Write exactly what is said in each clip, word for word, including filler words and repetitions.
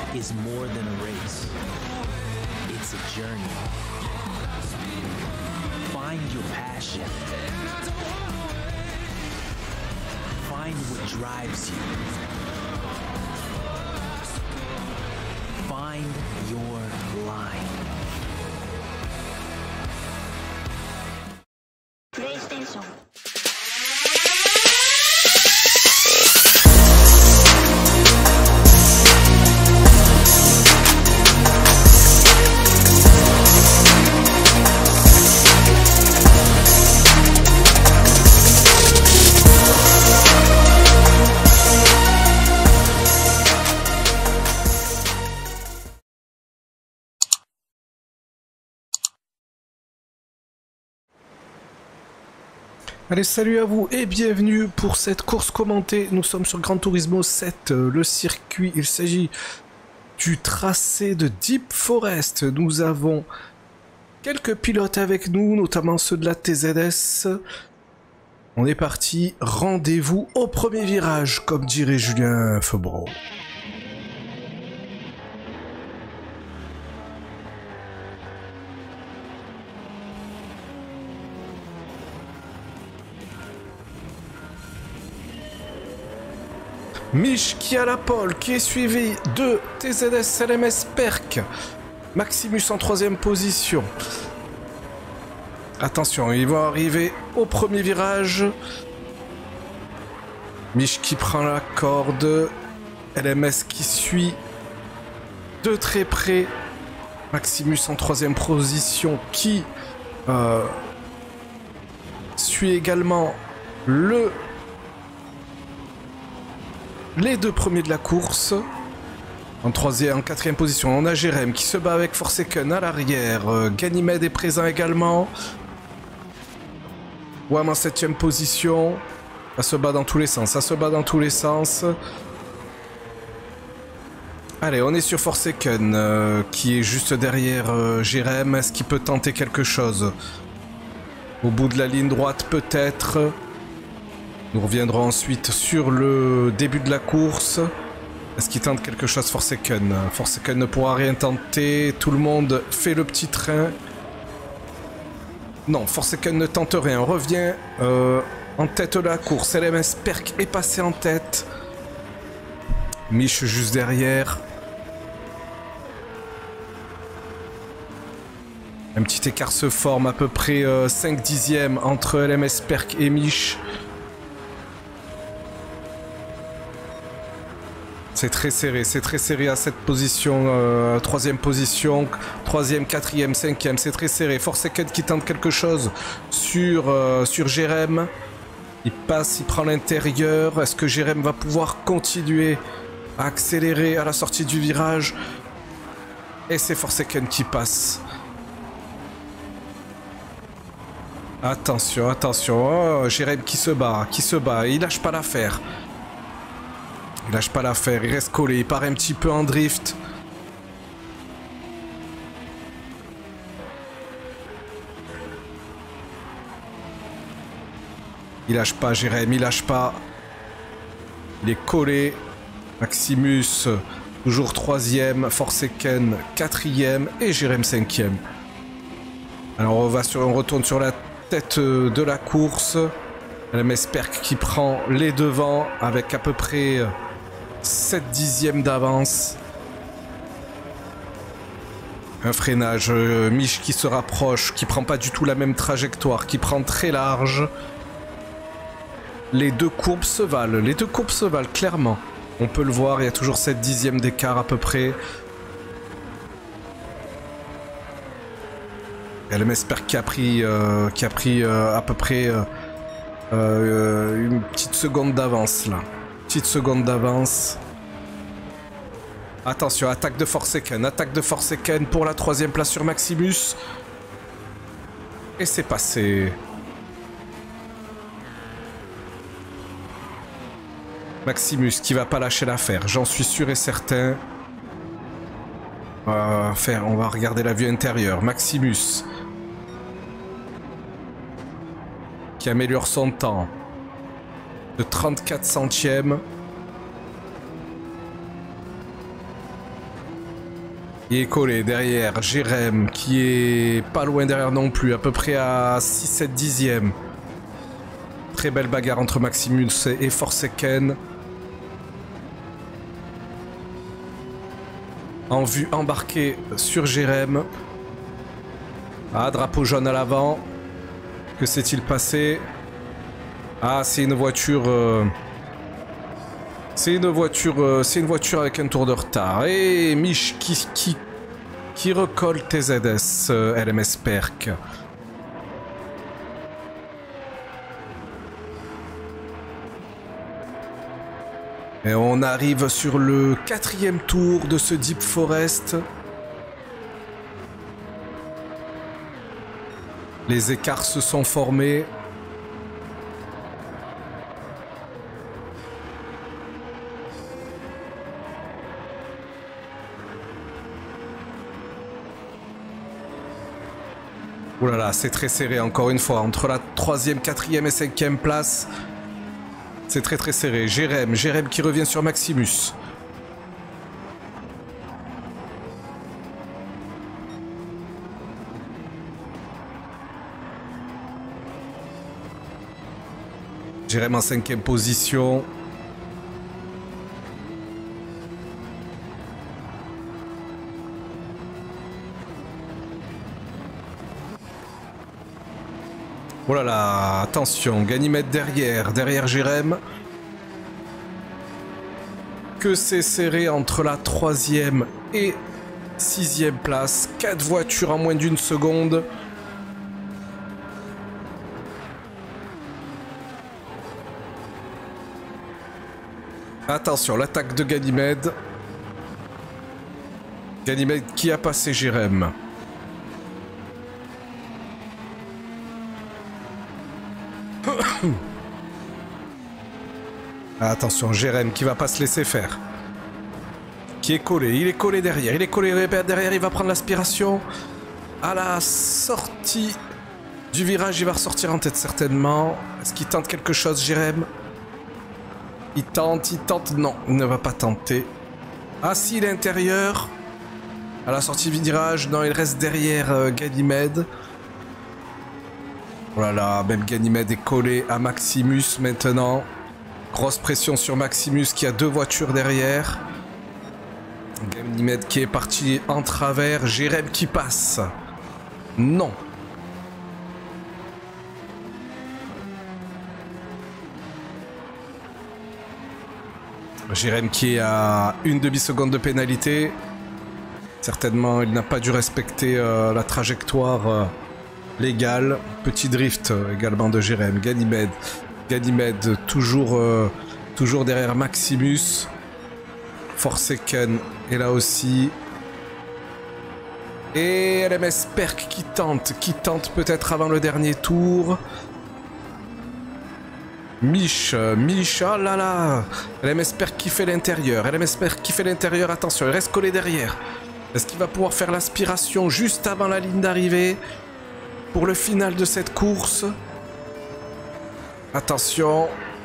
is more than a race. It's a journey. Find your passion. Find what drives you. Find your line. PlayStation. Allez, salut à vous et bienvenue pour cette course commentée. Nous sommes sur Gran Turismo sept, euh, le circuit. Il s'agit du tracé de Deep Forest. Nous avons quelques pilotes avec nous, notamment ceux de la T Z S. On est parti, rendez-vous au premier virage, comme dirait Julien Feubro. Mich qui a la pole, qui est suivi de T Z S L M S Perk. Maximus en troisième position. Attention, ils vont arriver au premier virage. Mich qui prend la corde. L M S qui suit de très près. Maximus en troisième position qui euh, suit également le... les deux premiers de la course. En troisième, en quatrième position, on a Jérém qui se bat avec Forsaken à l'arrière. Euh, Ganymede est présent également. Wam en septième position. Ça se bat dans tous les sens, ça se bat dans tous les sens. Allez, on est sur Forsaken euh, qui est juste derrière euh, Jérém. Est-ce qu'il peut tenter quelque chose? Au bout de la ligne droite, peut-être. Nous reviendrons ensuite sur le début de la course. Est-ce qu'il tente quelque chose, Forsaken? Forsaken ne pourra rien tenter. Tout le monde fait le petit train. Non, Forsaken ne tente rien. On revient euh, en tête de la course. L M S Perk est passé en tête. Mich juste derrière. Un petit écart se forme, à peu près euh, cinq dixièmes entre L M S Perk et Mich. C'est très serré, c'est très serré à cette position, euh, troisième position, troisième, quatrième, cinquième, c'est très serré. Forsaken qui tente quelque chose sur, euh, sur Jérém. Il passe, il prend l'intérieur. Est-ce que Jérém va pouvoir continuer à accélérer à la sortie du virage? Et c'est Forsaken qui passe. Attention, attention, oh, Jérém qui se bat, qui se bat, il lâche pas l'affaire. Il lâche pas l'affaire, il reste collé, il part un petit peu en drift. Il lâche pas, Jérém, il lâche pas. Il est collé. Maximus, toujours troisième. Forsaken, quatrième. Et Jérém, cinquième. Alors on, va sur, on retourne sur la tête de la course. L M S Perk qui prend les devants avec à peu près sept dixièmes d'avance. Un freinage, euh, Mich qui se rapproche, qui prend pas du tout la même trajectoire, qui prend très large. Les deux courbes se valent, les deux courbes se valent clairement. On peut le voir, il y a toujours sept dixièmes d'écart à peu près. L M S Perk qui a pris, euh, qui a pris euh, à peu près euh, euh, une petite seconde d'avance là. Petite seconde d'avance. Attention, attaque de Forsaken, attaque de Forsaken pour la troisième place sur Maximus. Et c'est passé. Maximus qui va pas lâcher l'affaire, j'en suis sûr et certain. On va, faire, on va regarder la vue intérieure. Maximus qui améliore son temps de trente-quatre centièmes. Il est collé derrière Jérém qui est pas loin derrière non plus, à peu près à six sept dixièmes. Très belle bagarre entre Maximus et Forsaken. En vue embarqué sur Jérém. Ah, drapeau jaune à l'avant. Que s'est-il passé? Ah, c'est une voiture... Euh... C'est une voiture... Euh... C'est une voiture avec un tour de retard. Et Mich qui, qui, qui recolle T Z S euh, L M S Perk. Et on arrive sur le quatrième tour de ce Deep Forest. Les écarts se sont formés. Ouh là là, c'est très serré encore une fois. Entre la troisième, quatrième et cinquième place. C'est très très serré. Jérém, Jérém qui revient sur Maximus. Jérém en cinquième position. Oh là là, attention, Ganymède derrière, derrière Jérém. Que c'est serré entre la troisième et sixième place. Quatre voitures en moins d'une seconde. Attention, l'attaque de Ganymède. Ganymède qui a passé Jérém. Attention, Jérém qui va pas se laisser faire. Qui est collé, il est collé derrière, il est collé derrière, il va prendre l'aspiration. À la sortie du virage, il va ressortir en tête certainement. Est-ce qu'il tente quelque chose, Jérém? Il tente, il tente, non, il ne va pas tenter. Ah si, il est intérieur. À la sortie du virage, non, il reste derrière euh, Ganymède. Voilà, même Ganymède est collé à Maximus maintenant. Grosse pression sur Maximus qui a deux voitures derrière. Ganymède qui est parti en travers. Jérém qui passe. Non. Jérém qui est à une demi-seconde de pénalité. Certainement, il n'a pas dû respecter euh, la trajectoire euh, légale. Petit drift euh, également de Jérém. Ganymède. Ganymède toujours, euh, toujours derrière Maximus. Forsaken est là aussi. Et L M S Perk qui tente, qui tente peut-être avant le dernier tour. Mich, Mich, oh là là. L M S Perk qui fait l'intérieur. L M S Perk qui fait l'intérieur, attention, il reste collé derrière. Est-ce qu'il va pouvoir faire l'aspiration juste avant la ligne d'arrivée pour le final de cette course? Attention.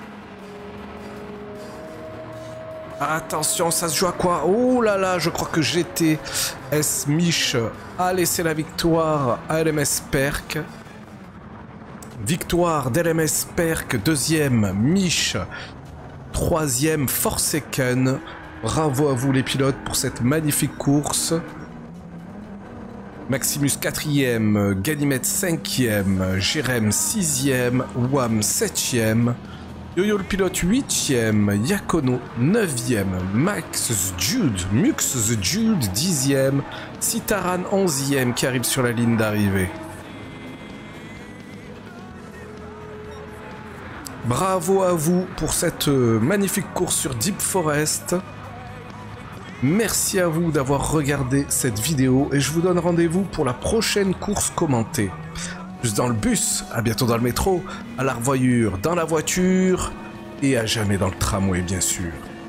Attention, ça se joue à quoi? Oh là là, je crois que G T S Mich a laissé la victoire à L M S Perk. Victoire d'L M S Perk, deuxième Mich, troisième Forsaken. Bravo à vous les pilotes pour cette magnifique course. Maximus quatrième, Ganymède cinquième, Jérém sixième, Wam septième, Yo-Yo le pilote huitième, Yakono neuvième, Max Jude, Mux the Jude dixième, Citaran onzième qui arrive sur la ligne d'arrivée. Bravo à vous pour cette magnifique course sur Deep Forest. Merci à vous d'avoir regardé cette vidéo et je vous donne rendez-vous pour la prochaine course commentée. Juste dans le bus, à bientôt dans le métro, à la revoyure dans la voiture et à jamais dans le tramway bien sûr.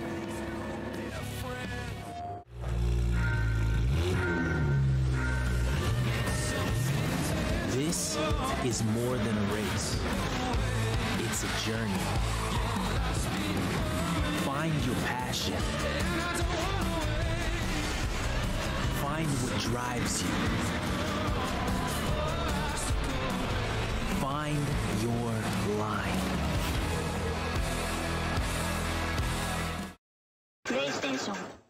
This is more than a race. It's a journey. Find your passion. Find drives you. Find your line. PlayStation